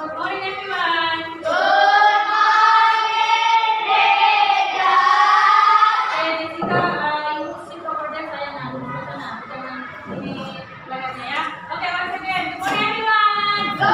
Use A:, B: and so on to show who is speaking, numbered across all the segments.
A: Good morning, everyone.
B: Good morning, Reza.
A: Okay, Jessica, you sit over there. Saya na, jangan ini belakangnya ya. Okay, once again. Good morning, everyone.
B: Good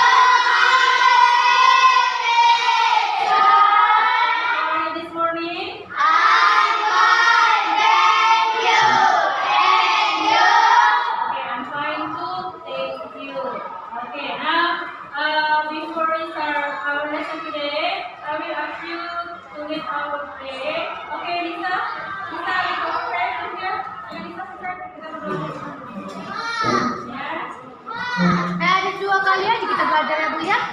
B: morning, Reza.
A: How are you this morning?
B: I'm fine, thank you. And you?
A: Okay, I'm fine too. Thank you. Okay, now before we start our lesson today, I will ask you to lead our prayer. Okay, Lisa, lead our prayer from here. Ayo, Lisa, start. Kita berdoa. Ya.
B: Ada 2 kali aja kita belajar ya Bu ya.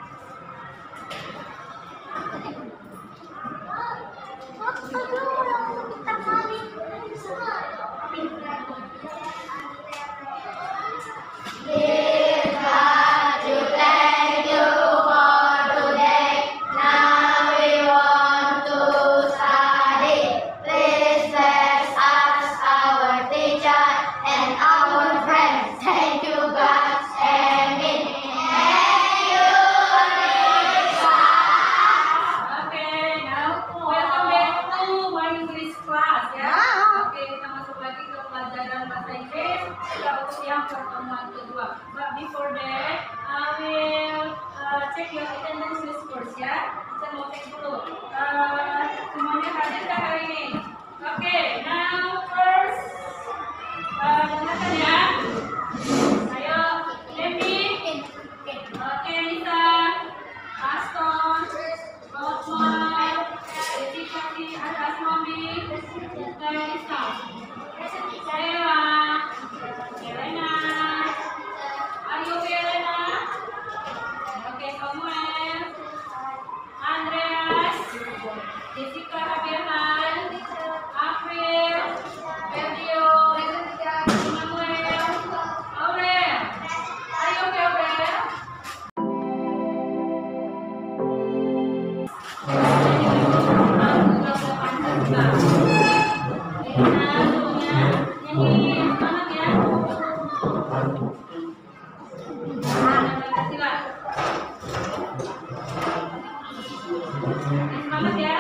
A: Okay, now welcome back to my English class ya. Oke, kita masuk lagi ke pelajaran bahasa Inggris untuk yang pertemuan kedua. But before that, I will check your attendance list first ya. Kita mau cek dulu. Semuanya hadir nggak hari ini? Oke, now first dengarkan ya. Ayo, Devi. Oke, Lisa. Aston. Osman, Jessica, Asmami, Lisa, Sheila, Elena, are you okay, Elena? Okay, Samuel, Andreas, Jessica, Abihan, April, Sergio, Emmanuel, Aurel, are you okay, Aurel? Semangat ya.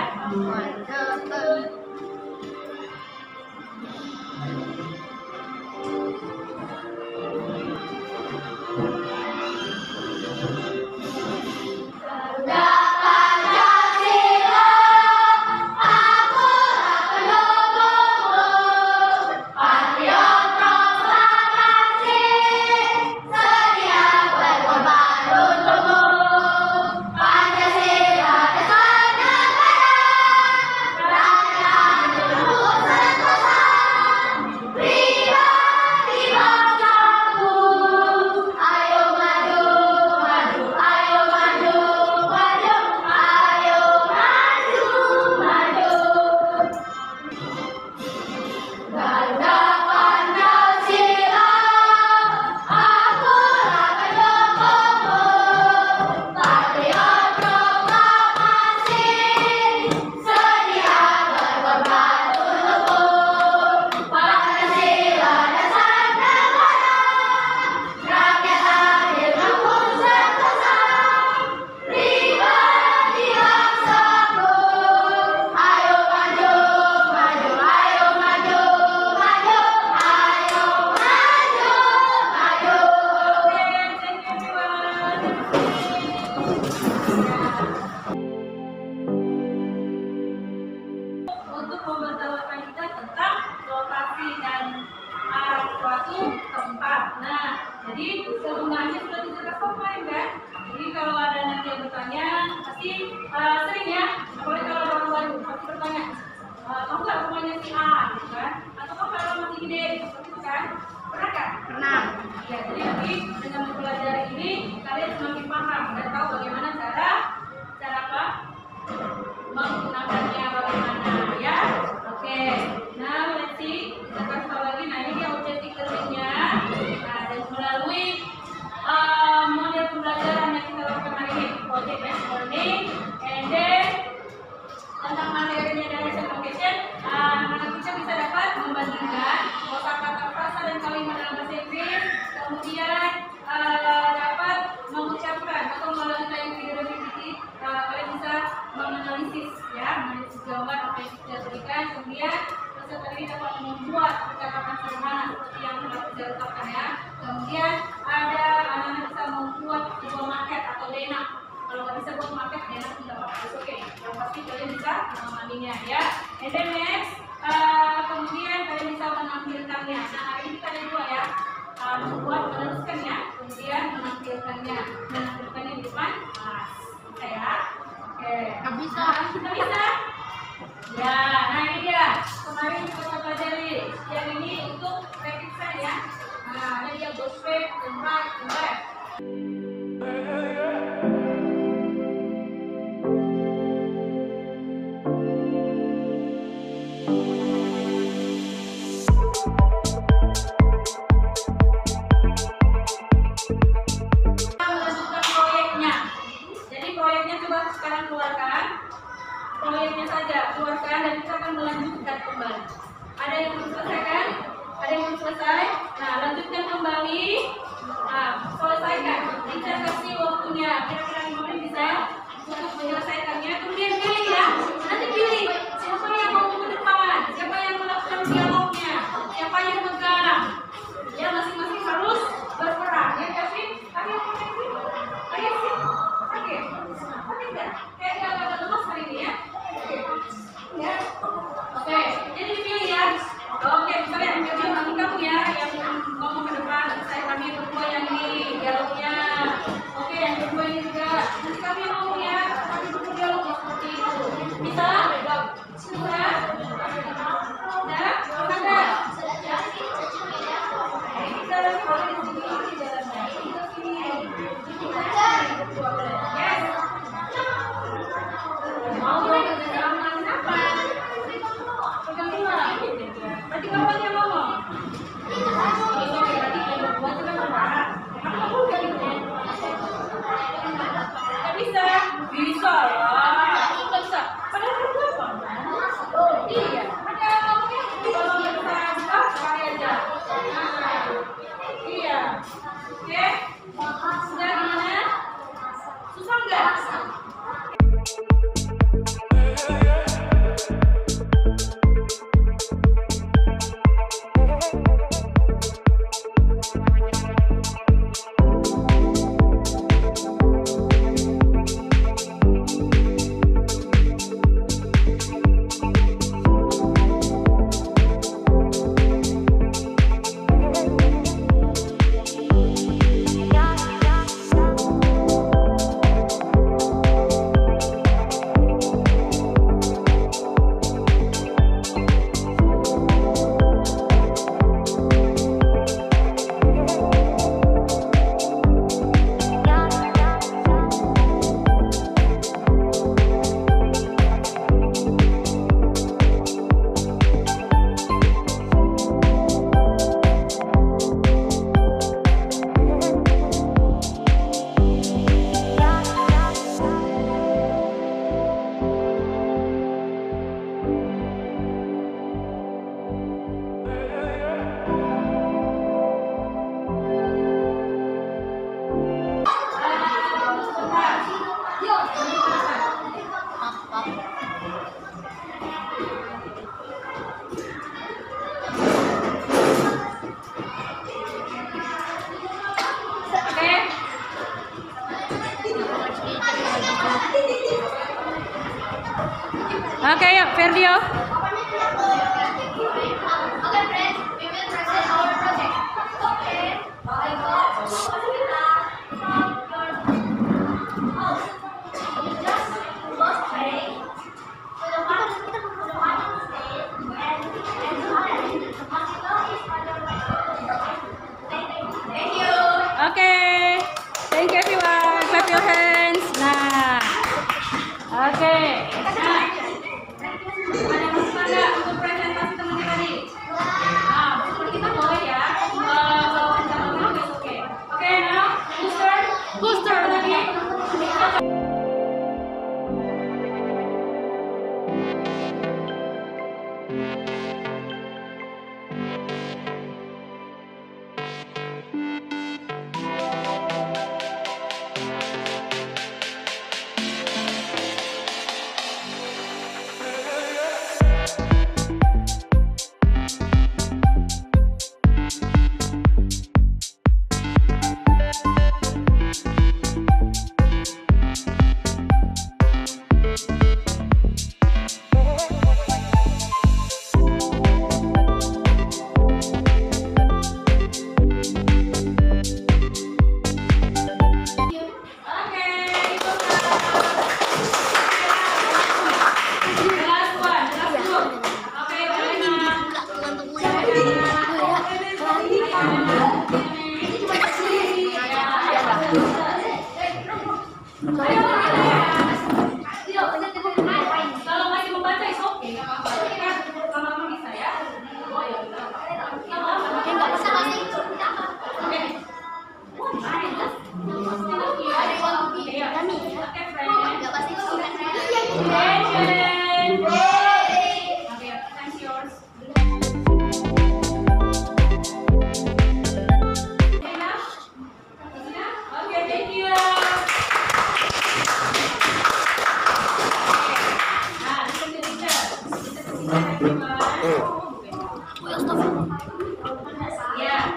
A: Untuk memberitahukan kita tentang lokasi dan arah suatu tempat. Nah, jadi kegunaannya sudah tidak kemarin kan? Jadi kalau ada nanti yang bertanya, pasti sering ya. Apalagi kalau orang baru pasti bertanya, kamu nggak rumahnya si A, gitu kan? Atau kamu kalau masih gede, seperti itu kan? Pernah kan? Pernah. Ya, jadi nanti dengan mempelajari ini kalian semakin paham dan tahu bagaimana cara apa? Menggunakannya bagaimana ya. Oke, nah let's see, kita kasih tahu lagi. Nah, ini dia objektif learningnya. Nah, dan melalui model pembelajaran yang kita lakukan hari ini, project based learning, and then tentang materinya dari communication, anak-anak kita bisa dapat membandingkan kosakata frasa dan kalimat dalam bahasa Inggris, kemudian dapat mengucapkan atau bisa letakkan ya. Kemudian ada anak-anak bisa membuat sebuah market atau dena. Kalau nggak bisa buat market, dena pun dapat oke. Yang pasti kalian bisa mengamatinya ya. And then next, kemudian kalian bisa menampilkannya. Nah hari ini kita ada dua ya. Membuat meneruskannya, kemudian menampilkannya di depan kelas. Bisa ya? Oke.
B: Nggak bisa.
A: Kita bisa. Ya, nah ini dia. Kemarin kita pelajari. Yang ini untuk repetition ya. Nah, ini dia ghost wave, right, left. Proyeknya saja keluarkan dan kita akan melanjutkan kembali. Ada yang belum selesaikan? Ada yang belum selesai? Nah, lanjutkan kembali. Nah, selesaikan. Kita kasih waktunya. Kira-kira 5 menit bisa untuk menyelesaikannya. Kemudian pilih ya. Nanti pilih siapa yang mau ke depan, siapa yang melakukan dialognya, siapa yang megang. Ya, masing-masing harus berperan. Ya, kasih. Ayo, ayo sih. Oke. Oke, enggak? Kayak agak lemas hari ini ya. Ya. Oke, jadi dipilih ya. Oke, kalian ambil nanti kamu ya yang ngomong ke depan. Saya kami berdua yang ini dialognya. Oke, yang kedua ini juga. Nanti kami yang ngomong ya. Kami berdua dialog seperti itu. Bisa? Bisa? Ya? Ada? Kita kalau di sini jalannya. Kita sini. Yes. Mau berarti kapan yang ngomong? Bisa? Bisa lah. Nggak bisa. Padahal berapa? Oh iya. Ada ngomongnya kalau nggak bisa sekali aja. Iya. Oke. Sudah gimana? Susah nggak? Oke, yuk, Ferdio. Oke, thank you everyone. Clap your hands. Nah, oke. Nah,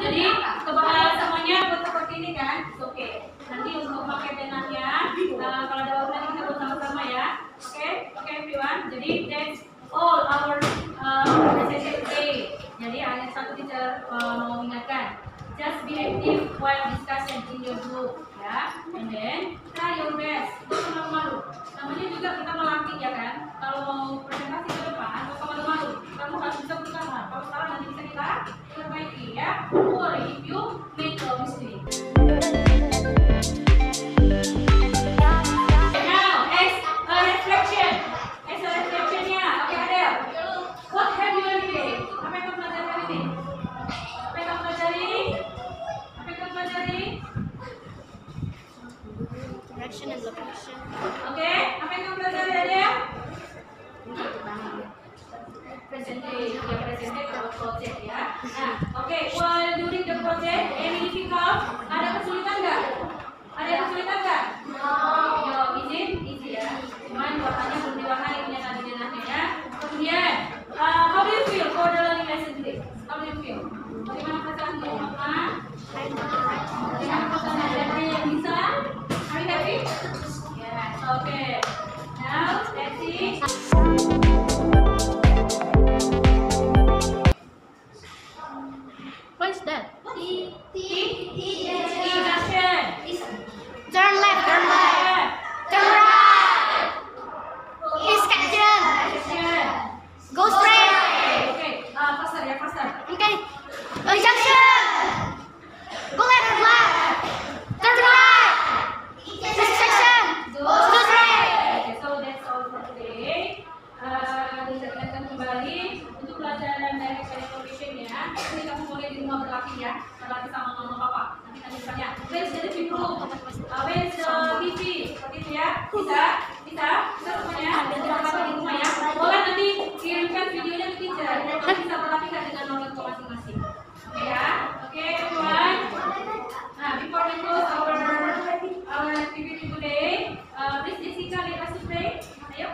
A: Jadi semuanya buat seperti ini kan? Oke. Nanti untuk pakai penanya, kalau ada waktu nanti kita buat sama-sama ya. Oke everyone. Jadi that's all our session today. Jadi hanya satu teacher mau ingatkan. Just be active while discussion in your group, ya. And then try your best. Jangan malu-malu. Namanya juga kita melatih ya kan. Kalau mau presentasi ke depan, nggak usah malu-malu. Kamu harus bisa berusaha. Kalau sekarang nanti bisa kita perbaiki ya. Don't worry if you make a mistake. Now, as a reflection, ya. Oke, Adel. What have you learned today? Apa yang kamu pelajari hari ini? Apa yang kamu pelajari?
B: Direction and location.
A: Oke, apa yang kamu pelajari Adel? Presentation atau project ya. Nah, oke, while during the project, any difficult? Ada kesulitan nggak? Yo, easy ya. Cuman warnanya belum diwarnai punya tadi ya. Kemudian, how do you feel for the learning lesson today? How do you feel? Bagaimana perasaanmu, Mama? Bagaimana perasaan Adel yang bisa? Are you happy? Yes. Okay. Now, let's see.
B: What is that?
A: Action.
B: Turn left, turn right. Turn right. Inspection.
A: Action.
B: Go straight.
A: Okay. Faster ya, faster.
B: Okay. Junction. Go left, turn left. Turn right. Intersection. Go straight.
A: Okay, so that's all for today. Bisa ingatkan kembali untuk pelajaran direct information ya. Nanti kamu boleh di rumah berlatih ya, berlatih sama mama papa. Nanti tanya misalnya, where's the living room? Where's the TV? Seperti itu ya. Bisa semuanya. Dan jangan lupa di rumah ya. Boleh nanti kirimkan videonya ke teacher. Nanti bisa berlatihkan dengan orang tua masing-masing. Oke ya. Oke, everyone. Nah, before we close our activity today, please Jessica lead us to pray. Ayo.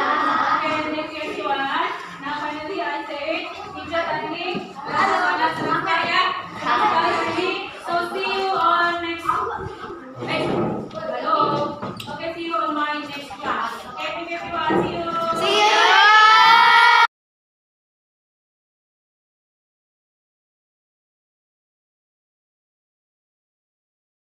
A: Okay, thank you everyone. Now finally I say, teacher tadi ada